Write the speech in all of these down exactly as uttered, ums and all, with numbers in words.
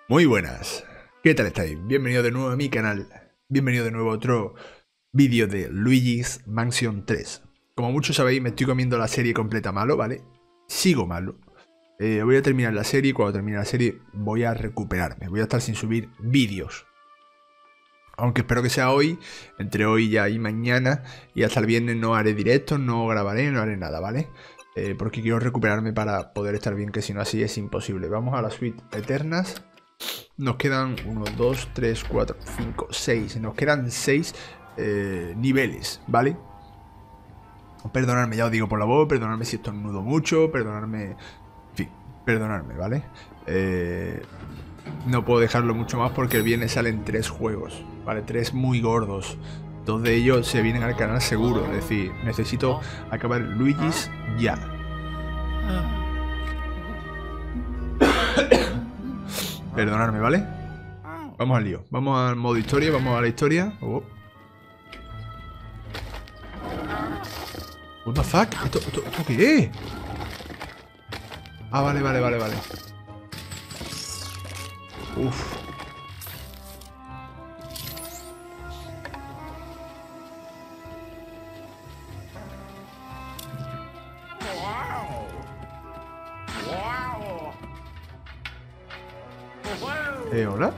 Muy buenas, ¿qué tal estáis? Bienvenido de nuevo a mi canal, bienvenido de nuevo a otro vídeo de Luigi's Mansion tres. Como muchos sabéis, me estoy comiendo la serie completa malo, ¿vale? Sigo malo. Eh, voy a terminar la serie y cuando termine la serie voy a recuperarme, voy a estar sin subir vídeos. Aunque espero que sea hoy, entre hoy ya y mañana, y hasta el viernes no haré directos, no grabaré, no haré nada, ¿vale? Eh, porque quiero recuperarme para poder estar bien, que si no así es imposible. Vamos a la suite Eternas. Nos quedan uno, dos, tres, cuatro, cinco, seis. Nos quedan seis eh, niveles, ¿vale? Perdonadme, ya os digo por la voz, perdonadme si estornudo mucho, perdonadme... En fin, perdonadme, ¿vale? Eh, no puedo dejarlo mucho más porque el viernes salen tres juegos, ¿vale? Tres muy gordos. Dos de ellos se vienen al canal seguro, es decir, necesito acabar Luigi's ya. Perdonadme, ¿vale? Vamos al lío. Vamos al modo historia, vamos a la historia. Oh. What the fuck? ¿Esto, esto, esto qué es? Ah, vale, vale, vale, vale. Uf. Eh, ¿hola?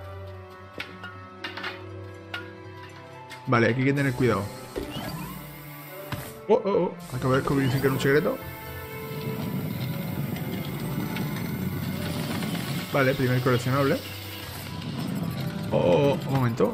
Vale, aquí hay que tener cuidado. Oh, oh, oh. Acabo de descubrir que era un secreto. Vale, primer coleccionable. Oh, oh, oh, un momento.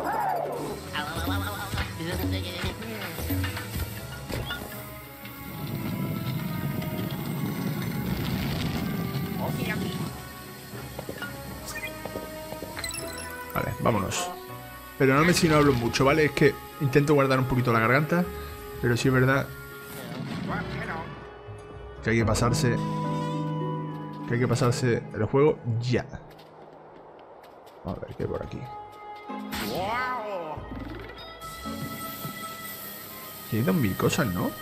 Vale, vámonos. Perdonadme si no hablo mucho, ¿vale? Es que intento guardar un poquito la garganta, pero sí es verdad que hay que pasarse que hay que pasarse el juego ya. A ver qué hay por aquí. Que hay dos mil cosas, ¿no?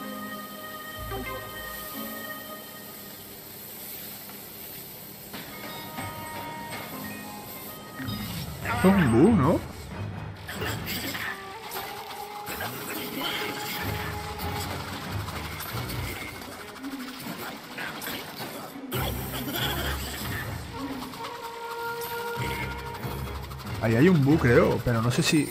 Esto es un bug, ¿no? Ahí hay un bug, creo, pero no sé si...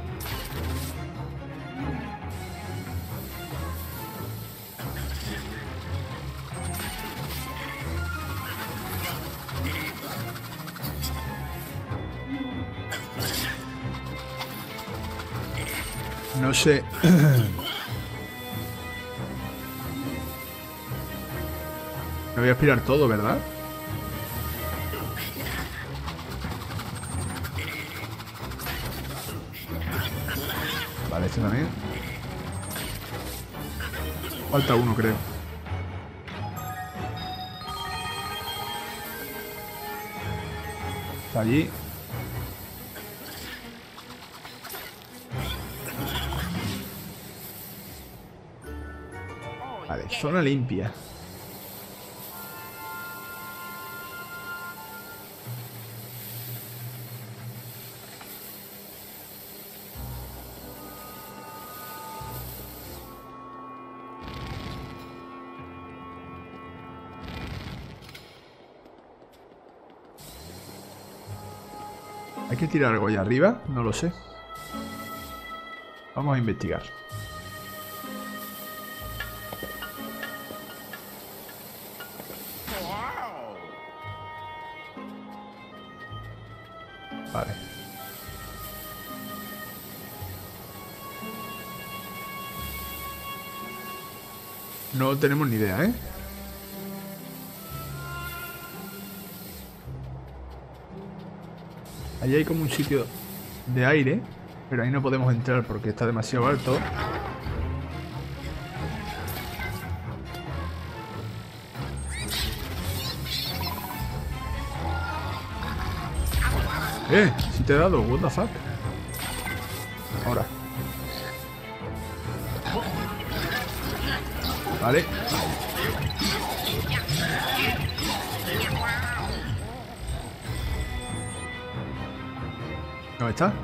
No sé... Me voy a aspirar todo, ¿verdad? Vale, este también. Falta uno, creo. Está allí. Vale, zona limpia. ¿Hay que tirar algo allá arriba? No lo sé. Vamos a investigar. Vale. No tenemos ni idea, ¿eh? Allí hay como un sitio de aire, pero ahí no podemos entrar porque está demasiado alto. Eh, si te he dado, what the fuck. Ahora. Vale. ¿Dónde está?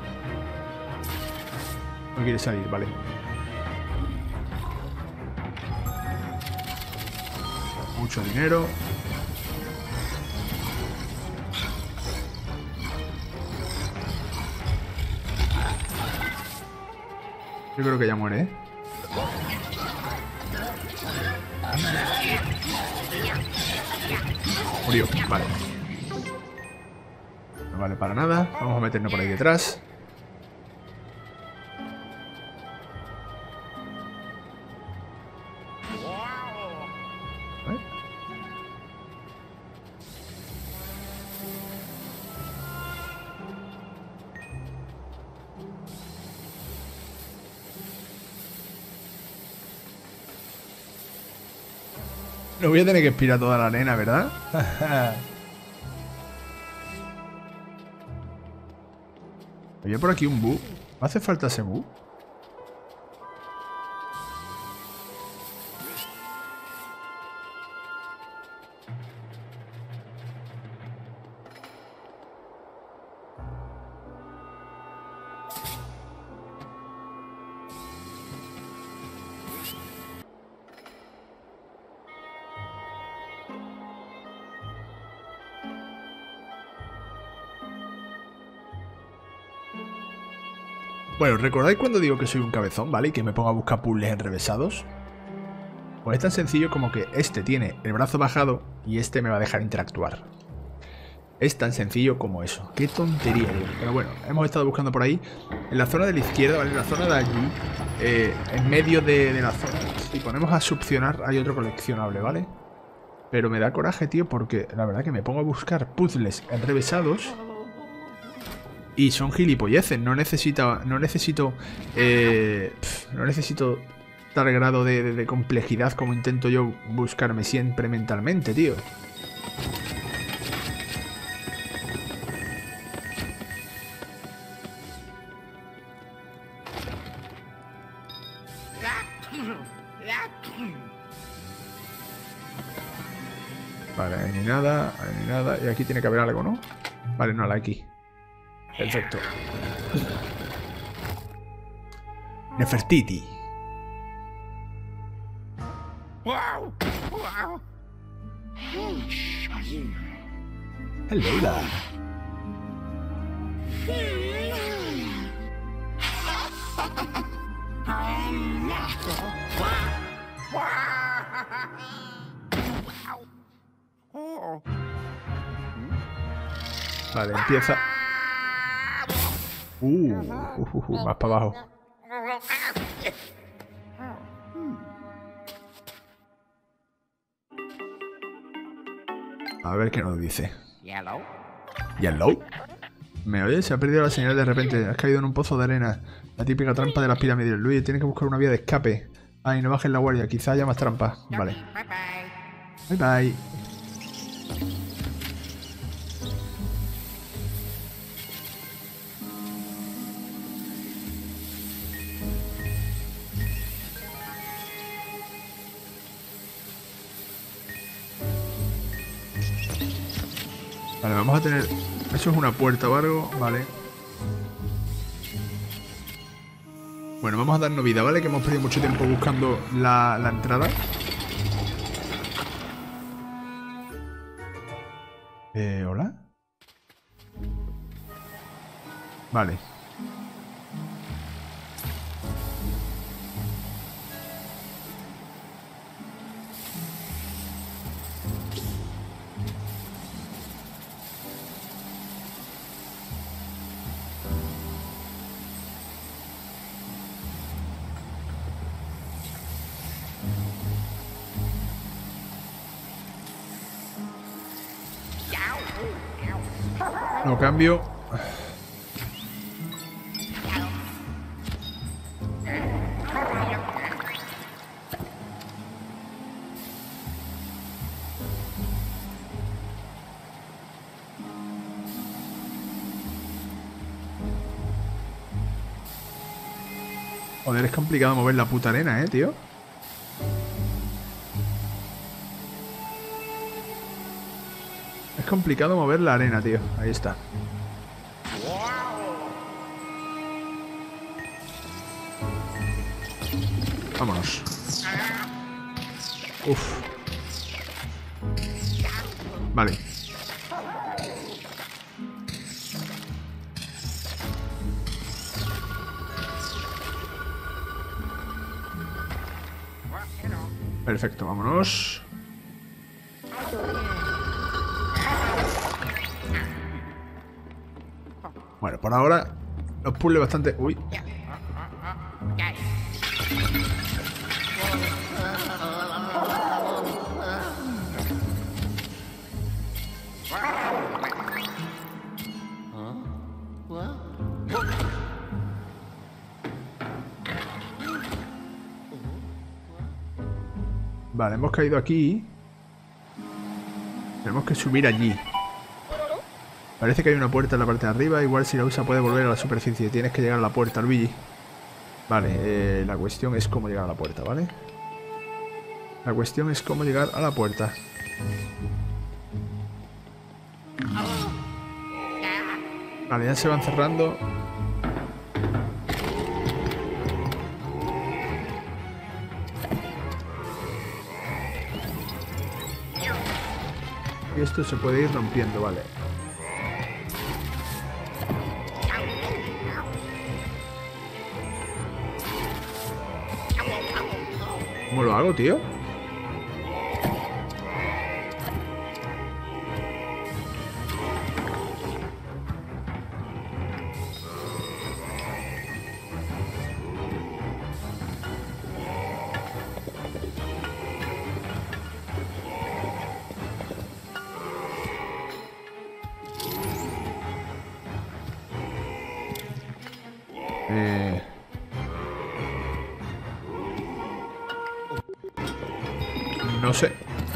No quiere salir, vale. Mucho dinero. Yo creo que ya muere, ¿eh? Murió, vale. No vale para nada. Vamos a meternos por ahí detrás. ¿Eh? No voy a tener que expirar toda la arena, ¿verdad? Había por aquí un bug. ¿Me hace falta ese bug? Bueno, ¿recordáis cuando digo que soy un cabezón, ¿vale? Y que me pongo a buscar puzzles enrevesados? Pues es tan sencillo como que este tiene el brazo bajado y este me va a dejar interactuar. Es tan sencillo como eso. Qué tontería, tío. Pero bueno, hemos estado buscando por ahí. En la zona de la izquierda, ¿vale? En la zona de allí, eh, en medio de, de la zona. Si ponemos a succionar, hay otro coleccionable, ¿vale? Pero me da coraje, tío, porque la verdad que me pongo a buscar puzzles enrevesados y son gilipolleces. No necesito, no necesito, eh, pf, no necesito tal grado de, de, de complejidad como intento yo buscarme siempre mentalmente, tío. Vale, ahí ni nada, ahí ni nada. Y aquí tiene que haber algo, ¿no? Vale, no, la aquí. Perfecto. Nefertiti. Hello there. Vale, empieza. Uh, uh, uh, uh, más para abajo. A ver qué nos dice. Yellow. Yellow. ¿Me oyes? Se ha perdido la señal de repente. Has caído en un pozo de arena. La típica trampa de las pirámides. Luis, tienes que buscar una vía de escape. Ay, no bajes la guardia. Quizá haya más trampas. Vale. Bye bye. Bye bye. Vale, vamos a tener... Eso es una puerta o algo, vale. Bueno, vamos a darnos vida, ¿vale? Que hemos perdido mucho tiempo buscando la, la entrada. Eh, ¿hola? Vale. Lo cambio. Joder, es complicado mover la puta arena, eh, tío. Es complicado mover la arena, tío. Ahí está. Vámonos. Uf. Vale. Perfecto, vámonos. Bueno, por ahora los puzzles bastante... Uy. Vale, hemos caído aquí. Tenemos que subir allí. Parece que hay una puerta en la parte de arriba. Igual si la usa puede volver a la superficie. Tienes que llegar a la puerta, Luigi. Vale, eh, la cuestión es cómo llegar a la puerta, ¿vale? La cuestión es cómo llegar a la puerta. Vale, ya se van cerrando. Y esto se puede ir rompiendo, vale. ¿Cómo lo hago, tío? Eh... No sé.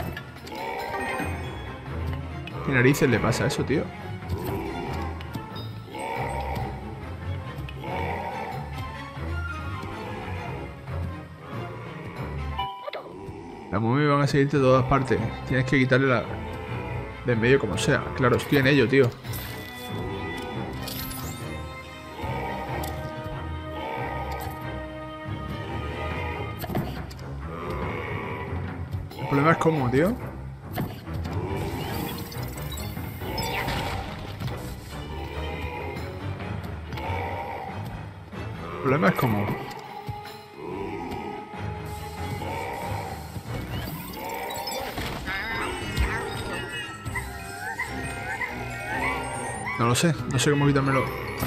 ¿Qué narices le pasa a eso, tío? Las momias van a seguirte de todas partes. Tienes que quitarle la... de en medio como sea. Claro, estoy en ello, tío. El problema es cómo, tío. El problema es cómo. No lo sé, no sé cómo quitármelo.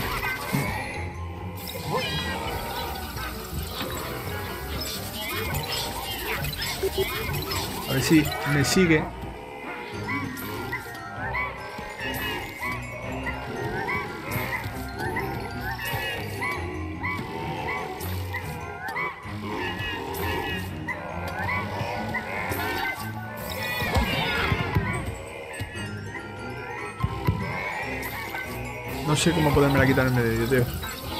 A ver si me sigue. No sé cómo podérmela quitar en medio, tío.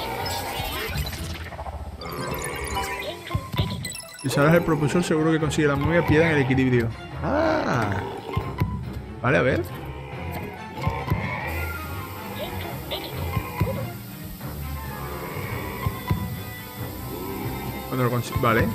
Si usarás el propulsor seguro que consigue la momia pierdan el equilibrio. Ah. Vale, a ver. Cuando lo consigo... Vale.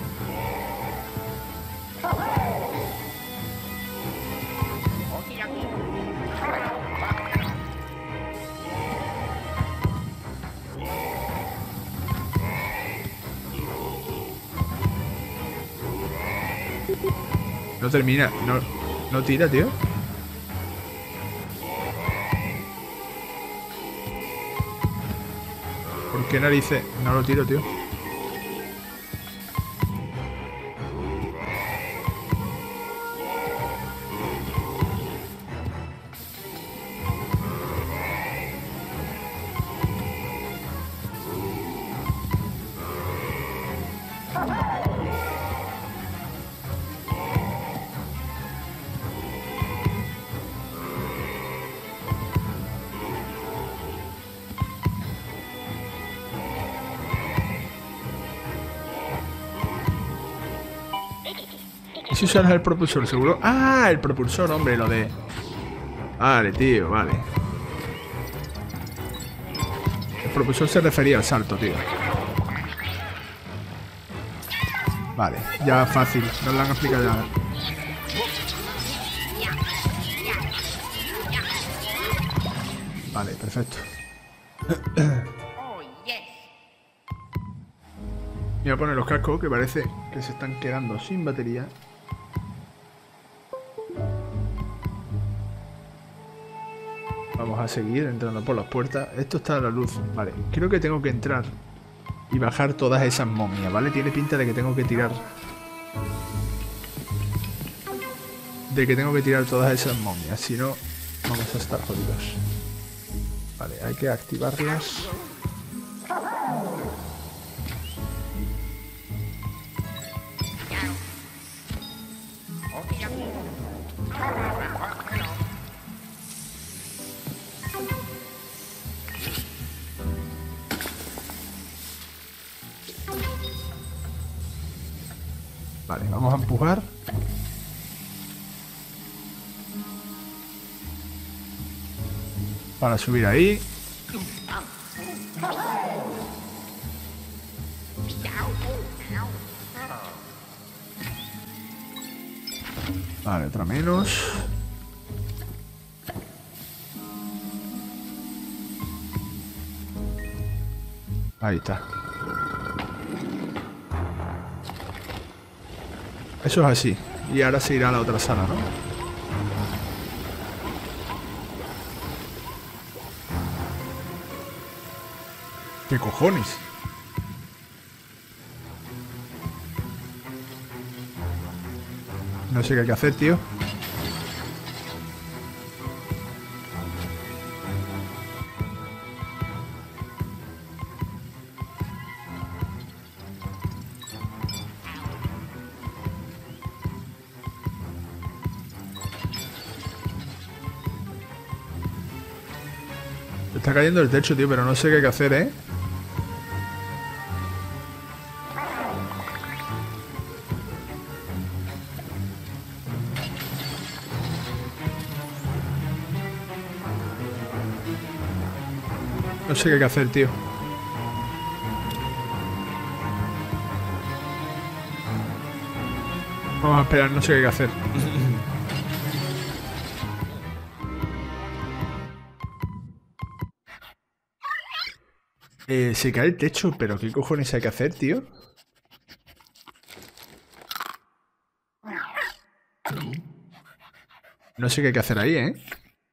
No termina, no, no tira, tío. ¿Por qué narices? No lo tiro, tío. ¿Y si usas el propulsor, seguro? Ah, el propulsor, hombre, lo de... Vale, tío, vale. El propulsor se refería al salto, tío. Vale, ya fácil. Nos lo han explicado ya. Vale, perfecto. Voy a poner los cascos que parece que se están quedando sin batería. Vamos a seguir entrando por las puertas. Esto está a la luz. Vale, creo que tengo que entrar y bajar todas esas momias, ¿vale? Tiene pinta de que tengo que tirar... De que tengo que tirar todas esas momias. Si no, vamos a estar jodidos. Vale, hay que activarlas. Vale, vamos a empujar. Para subir ahí. Vale, otra menos. Ahí está. Eso es así. Y ahora se irá a la otra sala, ¿no? ¿Qué cojones? No sé qué hay que hacer, tío. Está cayendo el techo, tío, pero no sé qué hay que hacer, ¿eh? No sé qué hay que hacer, tío. Vamos a esperar, no sé qué hay que hacer. eh, se cae el techo, pero ¿qué cojones hay que hacer, tío? No sé qué hay que hacer ahí, ¿eh?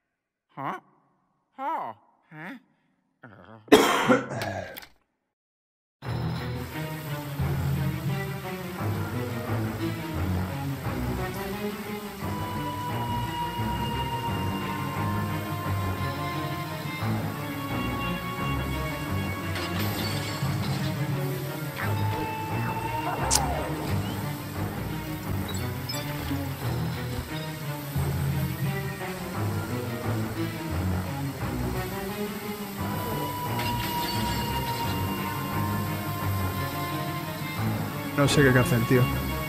No sé qué hay que hacer, tío.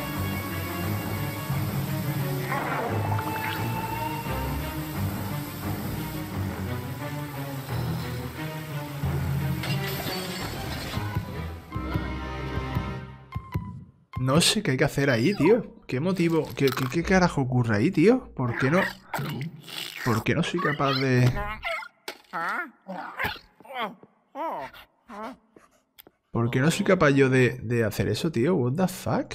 No sé qué hay que hacer ahí, tío. ¿Qué motivo? ¿Qué, qué, qué carajo ocurre ahí, tío? ¿Por qué no? ¿Por qué no soy capaz de...? ¿Por qué no soy capaz yo de, de hacer eso, tío? What the fuck?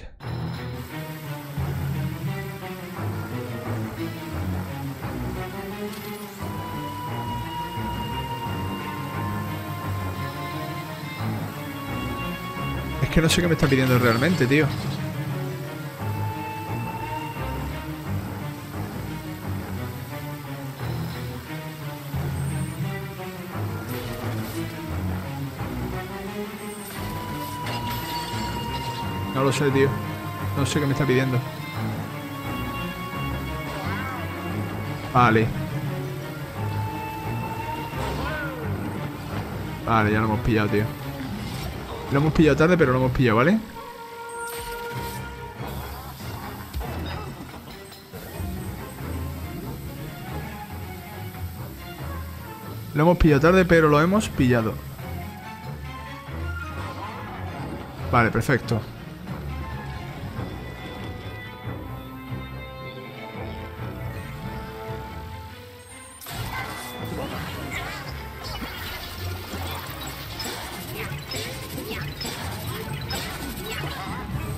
Es que no sé qué me está pidiendo realmente, tío. No lo sé, tío. No sé qué me está pidiendo. Vale. Vale, ya lo hemos pillado, tío. Lo hemos pillado tarde, pero lo hemos pillado, ¿vale? Lo hemos pillado tarde, pero lo hemos pillado. Vale, perfecto.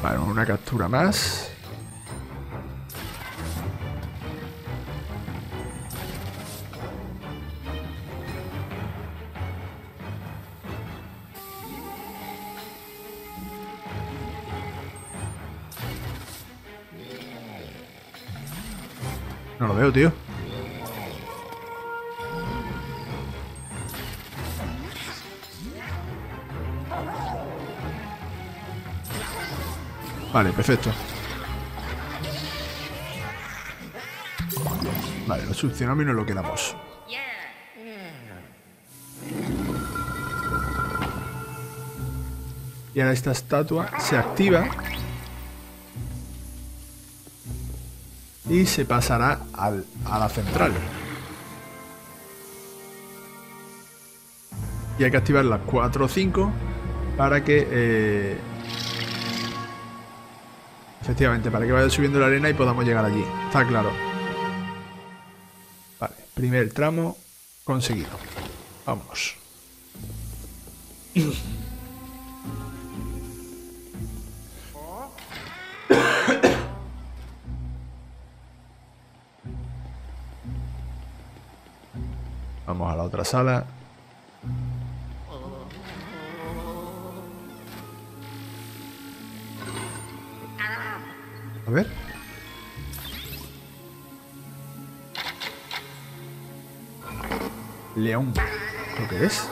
Vale, una captura más. No lo veo, tío. Vale, perfecto. Vale, lo solucionamos y nos lo quedamos. Y ahora esta estatua se activa y se pasará al, a la central. Y hay que activar las cuatro o cinco para que... Eh, efectivamente, para que vaya subiendo la arena y podamos llegar allí. Está claro. Vale, primer tramo conseguido. Vámonos. Vamos a la otra sala. A ver. León. ¿Lo que es?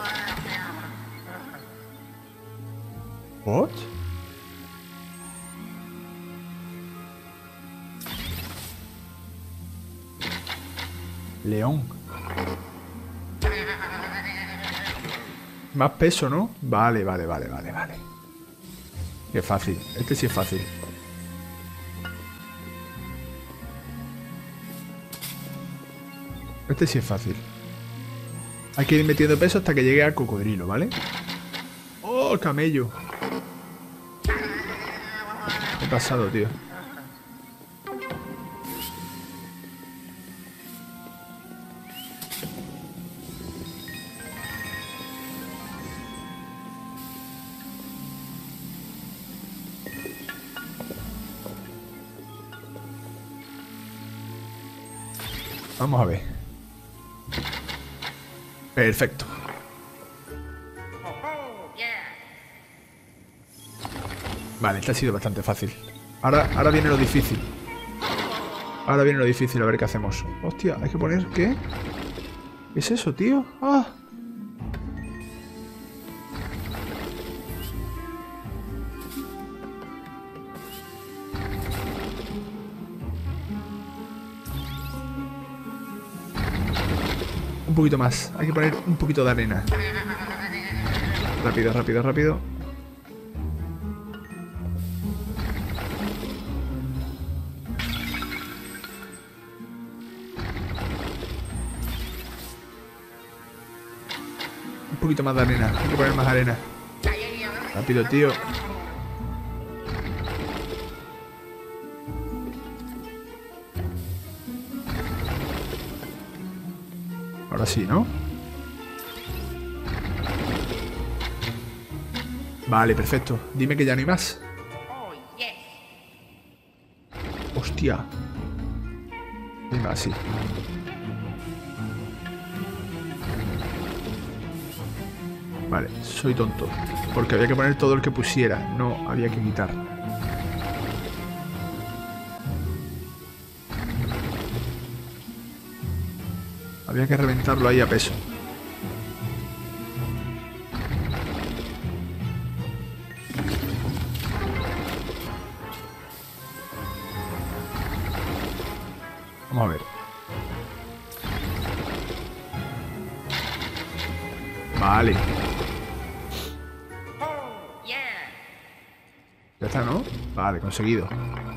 ¿What? León. Más peso, ¿no? Vale, vale, vale, vale, vale. Qué fácil. Este sí es fácil. Este sí es fácil. Hay que ir metiendo peso hasta que llegue al cocodrilo, ¿vale? ¡Oh, camello! ¿Qué ha pasado, tío? Vamos a ver. Perfecto. Vale, este ha sido bastante fácil. Ahora, ahora viene lo difícil. Ahora viene lo difícil, a ver qué hacemos. Hostia, hay que poner... ¿Qué? ¿Qué es eso, tío? ¡Ah! Un poquito más. Hay que poner un poquito de arena. Rápido, rápido, rápido. Un poquito más de arena. Hay que poner más arena. Rápido, tío. Ahora sí, ¿no? Vale, perfecto. Dime que ya no hay más. Hostia. Venga, así. Vale, soy tonto. Porque había que poner todo el que pusiera. No, había que quitar. Había que reventarlo ahí a peso. Vamos a ver. Vale. Ya está, ¿no? Vale, conseguido.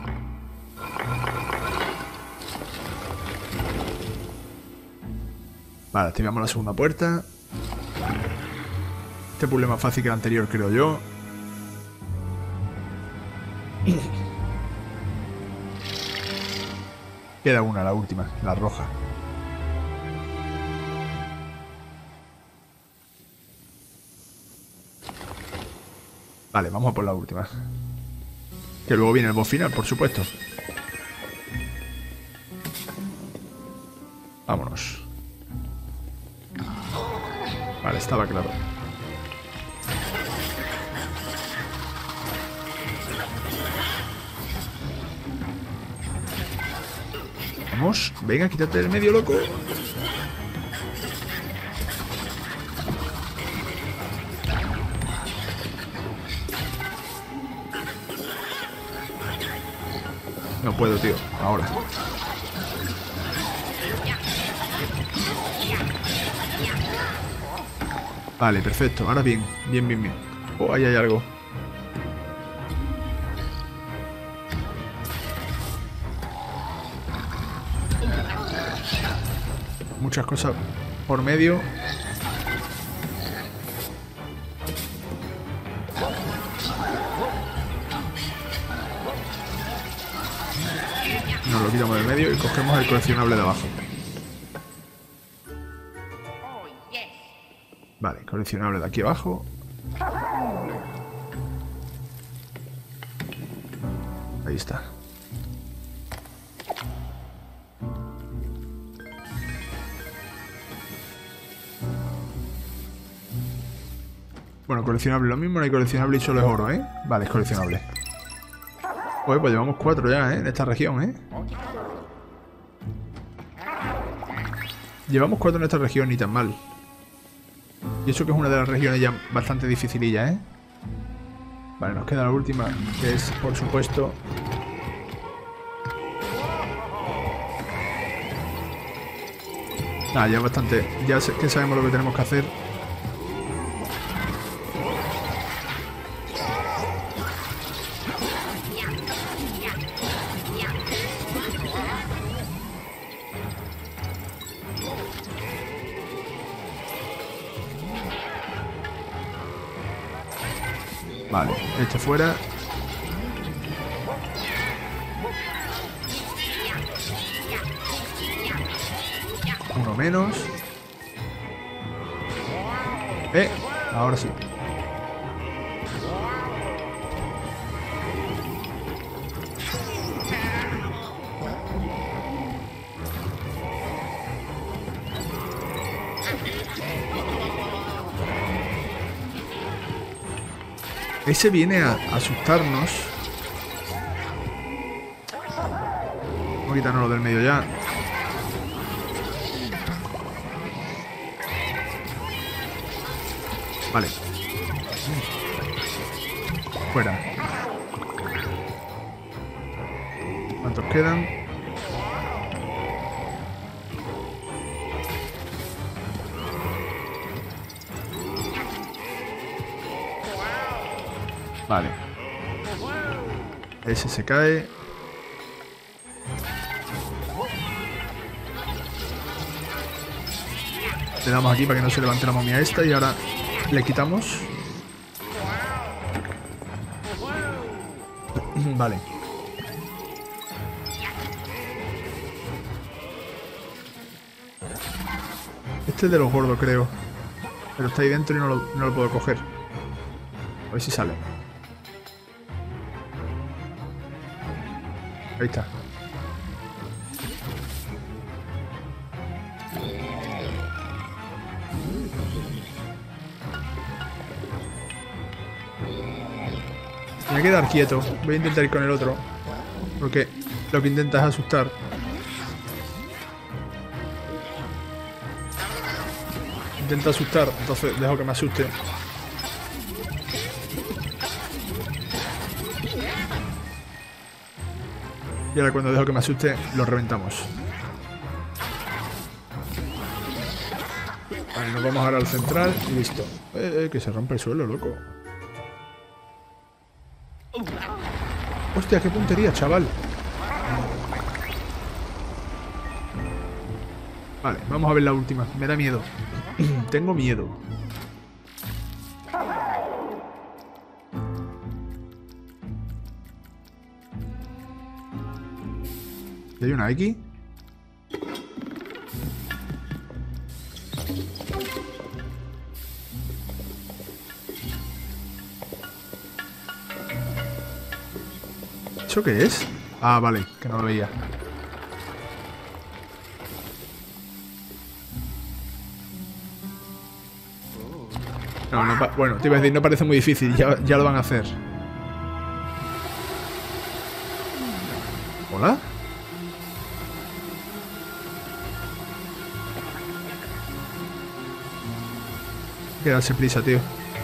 Vale, activamos la segunda puerta. Este puzzle es más fácil que el anterior, creo yo. Queda una, la última, la roja. Vale, vamos a por la última. Que luego viene el boss final, por supuesto. Vámonos. Vale, estaba claro. Vamos, venga, quítate del medio, loco. No puedo, tío. Ahora. Vale, perfecto. Ahora bien. Bien, bien, bien. Oh, ahí hay algo. Muchas cosas por medio. Nos lo quitamos del medio y cogemos el coleccionable de abajo. Vale, coleccionable de aquí abajo. Ahí está. Bueno, coleccionable, lo mismo no hay coleccionable y solo es oro, ¿eh? Vale, es coleccionable. Oye, pues llevamos cuatro ya, ¿eh? En esta región, ¿eh? Llevamos cuatro en esta región, ni tan mal. Y eso que es una de las regiones ya bastante dificililla, ¿eh? Vale, nos queda la última, que es, por supuesto... Ah, ya bastante... Ya sé que sabemos lo que tenemos que hacer. Vale, este fuera. Uno menos. Eh, ahora sí. Ese viene a asustarnos. Vamos a quitarnos del medio ya. Vale. Fuera. ¿Cuántos quedan? Vale. Ese se cae. Le damos aquí para que no se levante la momia esta y ahora le quitamos. Vale. Este es de los gordos, creo. Pero está ahí dentro y no lo, no lo puedo coger. A ver si sale. Ahí está. Me voy a quedar quieto. Voy a intentar ir con el otro. Porque lo que intenta es asustar. Intenta asustar, entonces dejo que me asuste. Y ahora cuando dejo que me asuste, lo reventamos. Vale, nos vamos ahora al central y listo. Eh, eh, que se rompe el suelo, loco. Hostia, qué puntería, chaval. Vale, vamos a ver la última. Me da miedo. Tengo miedo. ¿Y hay una aquí? ¿Eso qué es? Ah, vale, que no lo veía. No, no pa- bueno, te iba a decir, no parece muy difícil, ya, ya lo van a hacer. ¿Hola? Hay que darse prisa, tío.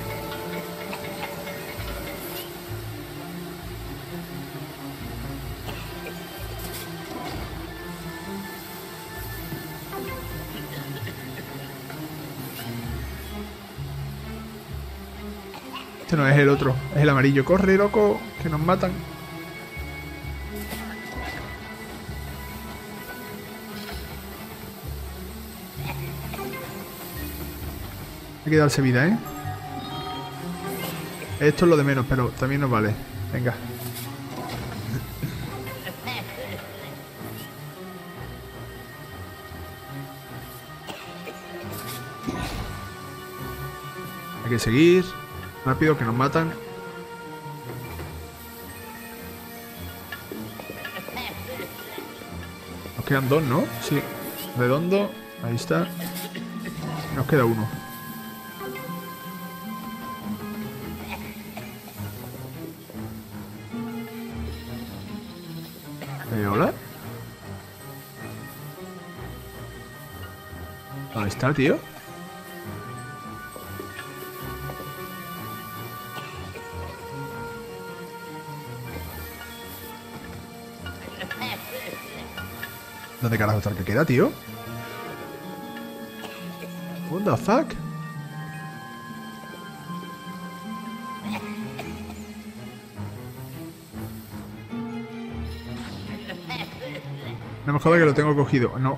Este no es el otro, es el amarillo. Corre, loco, que nos matan. Hay que darse vida, ¿eh? Esto es lo de menos, pero también nos vale. Venga. Hay que seguir. Rápido, que nos matan. Nos quedan dos, ¿no? Sí. Redondo. Ahí está. Nos queda uno. Eh, ¿Hola? ¿Dónde está, tío? ¿Dónde carajo está el que queda, tío? What the fuck? No me jodas que lo tengo cogido. No.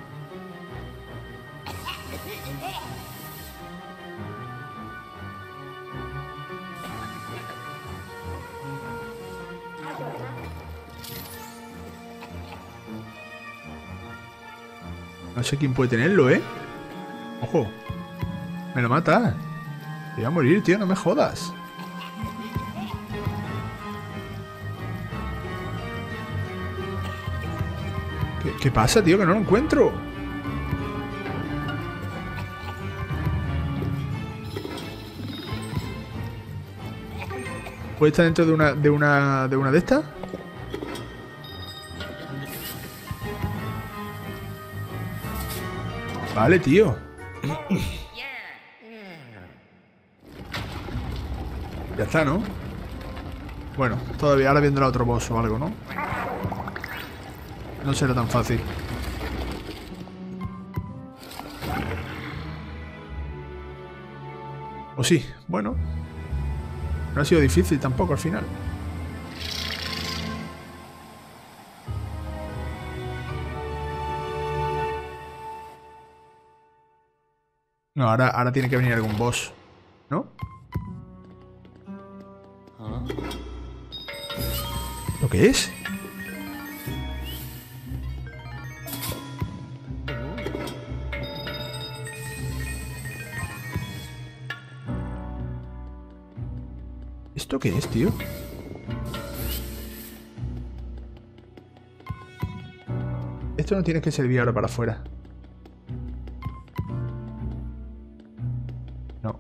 No sé quién puede tenerlo, ¿eh? Ojo. Me lo mata. Voy a morir, tío. No me jodas. ¿Qué, qué pasa, tío? Que no lo encuentro. ¿Puede estar dentro de una de una de una de estas? Vale, tío. Ya está, ¿no? Bueno, todavía ahora vendrá otro boss o algo, ¿no? No será tan fácil. O sí, bueno. No ha sido difícil tampoco al final. No, ahora, ahora tiene que venir algún boss, ¿no? ¿Lo que es? ¿Esto qué es, tío? Esto no tiene que servir ahora para afuera. No.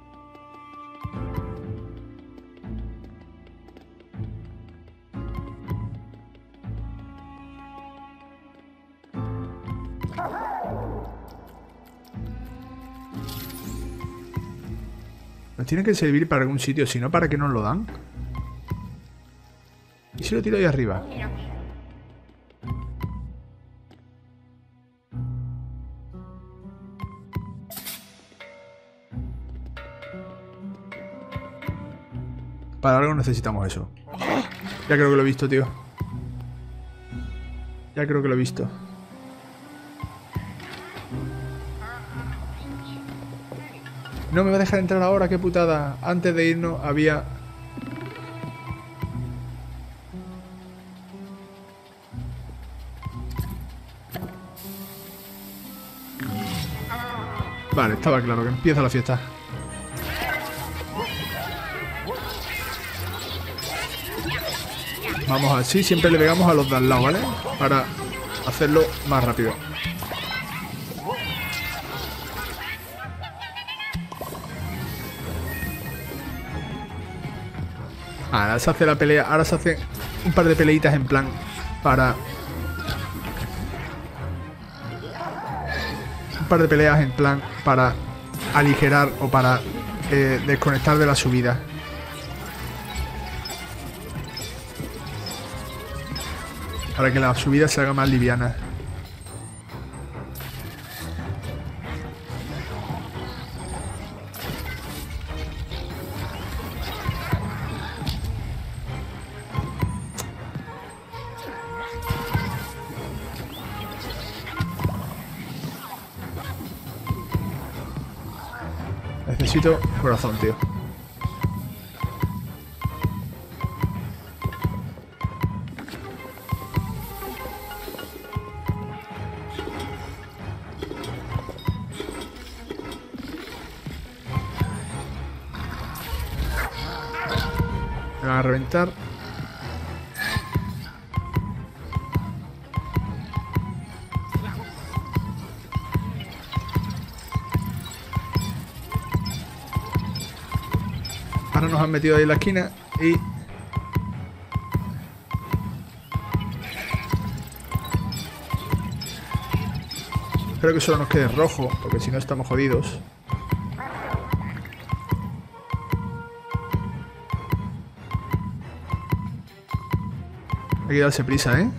Nos tiene que servir para algún sitio, si no, ¿para qué nos lo dan? ¿Y si lo tiro ahí arriba? Para algo necesitamos eso. Ya creo que lo he visto, tío. Ya creo que lo he visto. No me va a dejar entrar ahora, qué putada. Antes de irnos había... Vale, estaba claro que empieza la fiesta. Vamos así, siempre le pegamos a los de al lado, ¿vale? Para hacerlo más rápido. Ahora se hace la pelea, ahora se hace un par de peleitas en plan para... Un par de peleas en plan para aligerar o para eh, desconectar de la subida. Para que la subida se haga más liviana. Necesito corazón, tío. Me van a reventar. Ahora nos han metido ahí en la esquina y... Espero que solo nos quede rojo, porque si no estamos jodidos. Hay que darse prisa, ¿eh?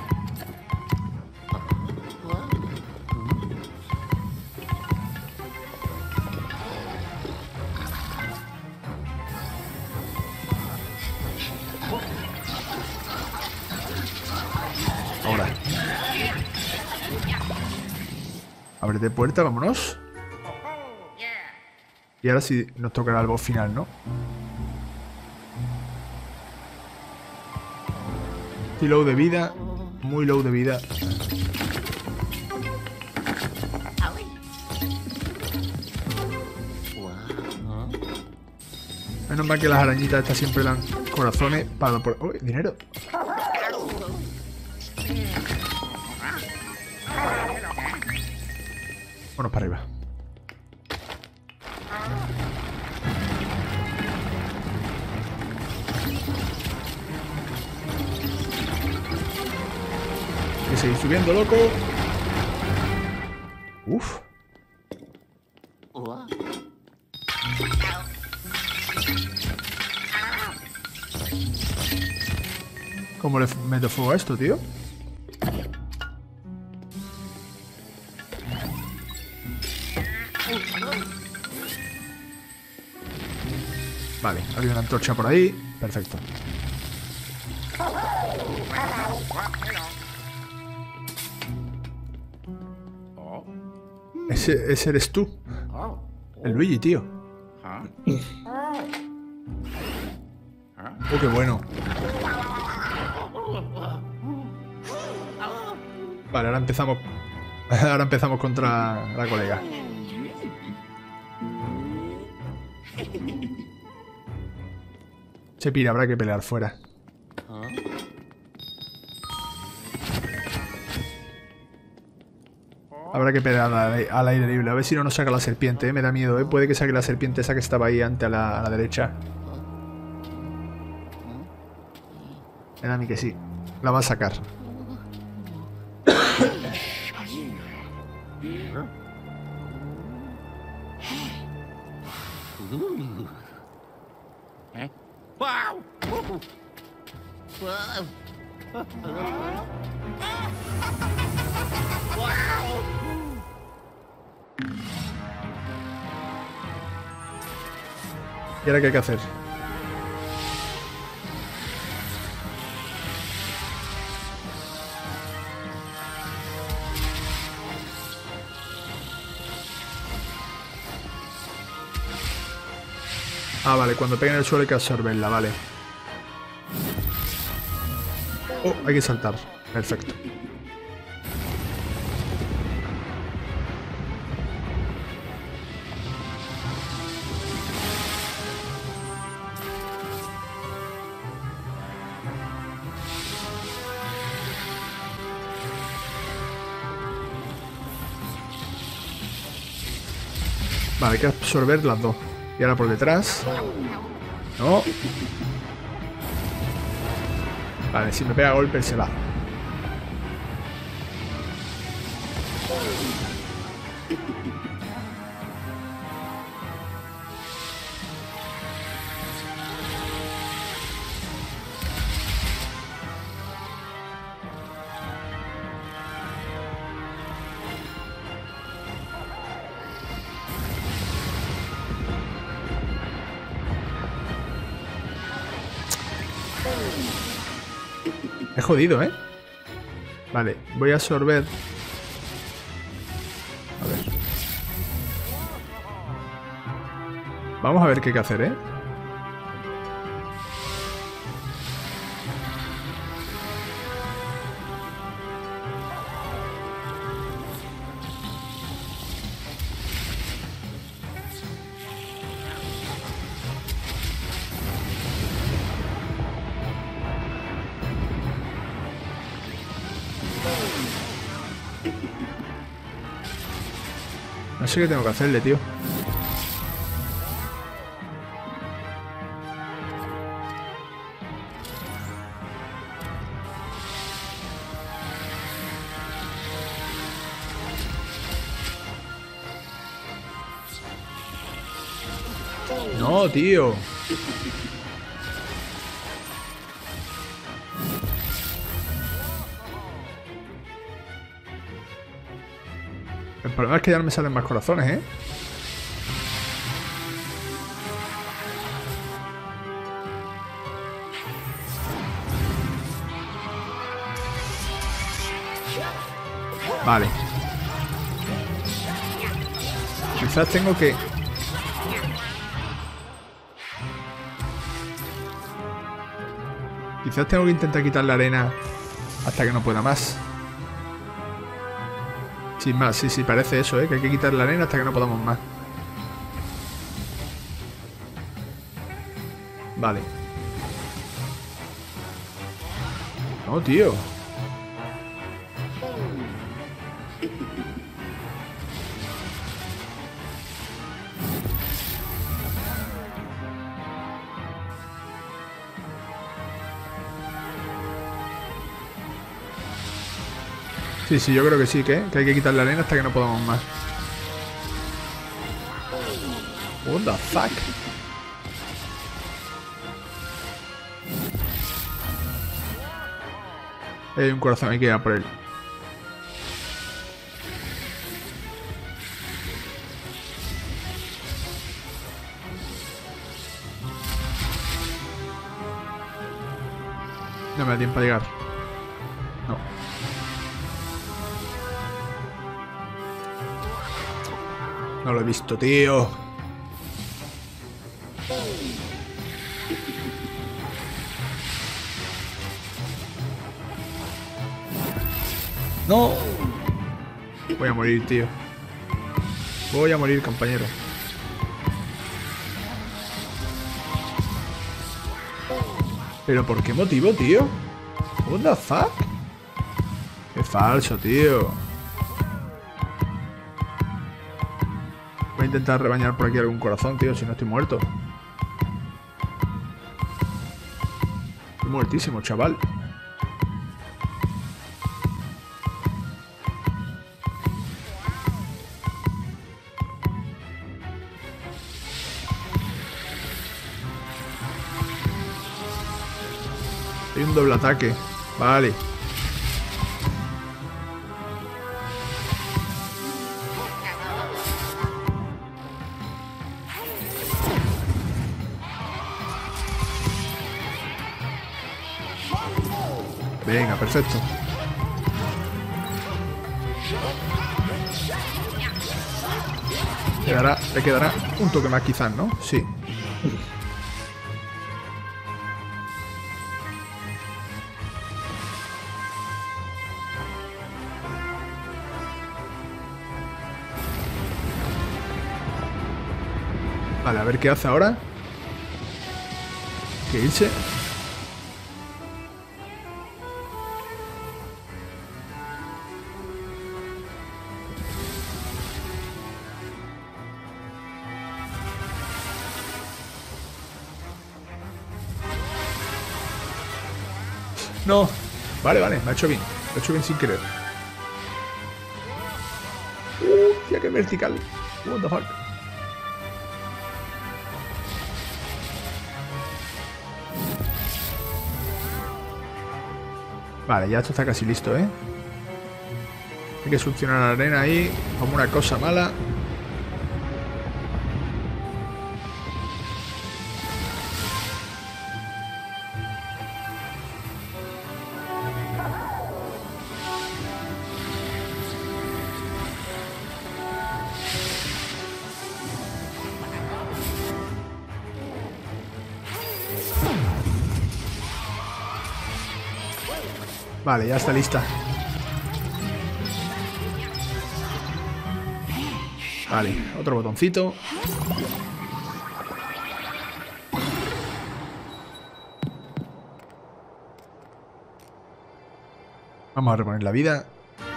Ahora. Ábrete puerta, vámonos. Y ahora sí nos tocará el boss final, ¿no? Estoy low de vida. Muy low de vida. Menos mal que las arañitas estas siempre dan corazones para... Por... ¡Uy, dinero! Vámonos para arriba. Hay que seguir subiendo, loco. Uf. ¿Cómo le meto fuego a esto, tío? Vale, había una antorcha por ahí. Perfecto. Ese, ese eres tú. El Luigi, tío. Oh, qué bueno. Vale, ahora empezamos. Ahora empezamos contra la colega. Se pira, habrá que pelear fuera. Habrá que pelear al, al aire libre. A ver si no nos saca la serpiente, ¿eh? Me da miedo, ¿eh? Puede que saque la serpiente esa que estaba ahí ante a la, a la derecha. Me da a mí que sí. La va a sacar. ¿Y ahora qué hay que hacer? Ah, vale, cuando peguen el suelo hay que absorberla, vale. Oh, hay que saltar. Perfecto. Vale, hay que absorber las dos. Y ahora por detrás. No. Vale, si me pega golpe se va. He jodido, ¿eh? Vale, voy a absorber. A ver. Vamos a ver qué hay que hacer, ¿eh? No sé qué tengo que hacerle, tío. No, tío. El problema es que ya no me salen más corazones, ¿eh? Vale. Quizás tengo que... Quizás tengo que intentar quitar la arena hasta que no pueda más. Sin más, sí, sí, parece eso, ¿eh? Que hay que quitar la arena hasta que no podamos más. Vale. No, tío. Sí, sí, yo creo que sí, que, que hay que quitar la arena hasta que no podamos más. What the fuck? Hay un corazón, hay que ir a por él. No me da tiempo a llegar. No. No lo he visto, tío. No. Voy a morir, tío. Voy a morir, compañero. ¿Pero por qué motivo, tío? What the fuck? Qué falso, tío. Voy a intentar rebañar por aquí algún corazón, tío, si no estoy muerto. Estoy muertísimo, chaval. Hay un doble ataque. Vale. Venga, perfecto. Quedará, le quedará un toque más quizás, ¿no? Sí. Vale, a ver qué hace ahora. Que irse. No. Vale, vale, me ha hecho bien. Me ha hecho bien sin querer. Hostia, qué vertical. What the fuck. Vale, ya esto está casi listo, ¿eh? Hay que succionar la arena ahí como una cosa mala. Vale, ya está lista. Vale, otro botoncito. Vamos a reponer la vida.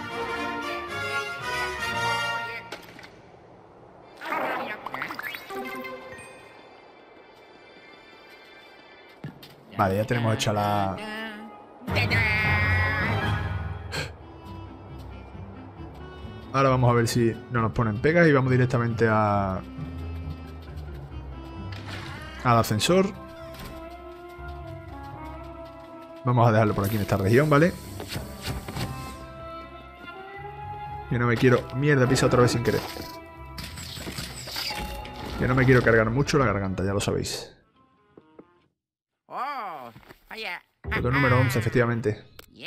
Vale, ya tenemos hecha la... Ahora vamos a ver si no nos ponen pegas y vamos directamente a... al ascensor. Vamos a dejarlo por aquí en esta región, ¿vale? Yo no me quiero... Mierda, pisa otra vez sin querer. Yo no me quiero cargar mucho la garganta, ya lo sabéis. Botón número once, efectivamente.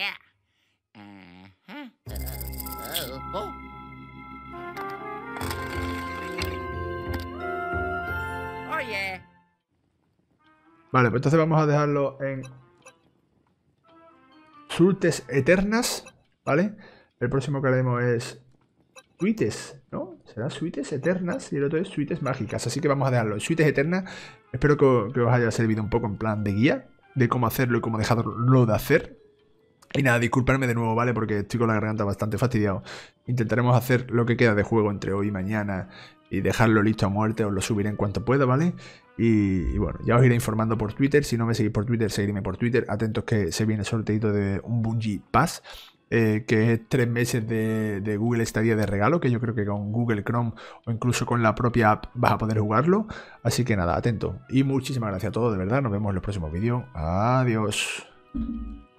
Vale, pues entonces vamos a dejarlo en Suites Eternas, ¿vale? El próximo que haremos es Suites, ¿no? Será Suites Eternas y el otro es Suites Mágicas. Así que vamos a dejarlo en Suites Eternas. Espero que, que os haya servido un poco en plan de guía de cómo hacerlo y cómo dejarlo de hacer. Y nada, disculparme de nuevo, ¿vale? Porque estoy con la garganta bastante fastidiado. Intentaremos hacer lo que queda de juego entre hoy y mañana y dejarlo listo a muerte. Os lo subiré en cuanto pueda, ¿vale? Y, y bueno, ya os iré informando por Twitter. Si no me seguís por Twitter, seguidme por Twitter. Atentos que se viene el sorteito de un Bungie Pass, eh, que es tres meses de, de Google Stadia de regalo, que yo creo que con Google Chrome o incluso con la propia app vas a poder jugarlo. Así que nada, atento. Y muchísimas gracias a todos, de verdad. Nos vemos en los próximos vídeos. Adiós.